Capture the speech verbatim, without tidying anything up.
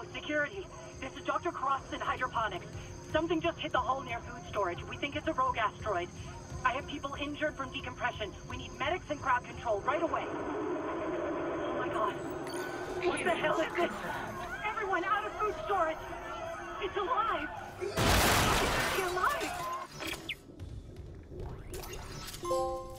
security. This is Doctor Crossan Hydroponics. Something just hit the hull near food storage. We think it's a rogue asteroid. I have people injured from decompression. We need medics and crowd control right away. Oh my god. What the hell is this? Everyone out of food storage! It's alive! It's alive!